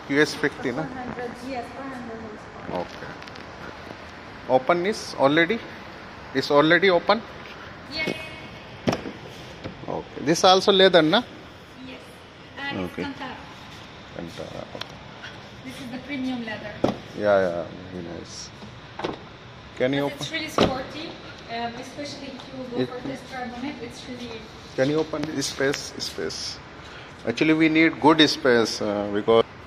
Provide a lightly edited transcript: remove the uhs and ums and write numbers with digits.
QS50 na? 400, yes, 400 horsepower. Okay. Open is already? Is already open? Yes. Okay. This also leather na? Yes. And Okay. it's Kantara. Kantara. This is the premium leather. Yeah, very nice. Can you But open? it's really sporty, especially if you go It- for test drive on it. It's really. Can you open this space? Actually, we need good space because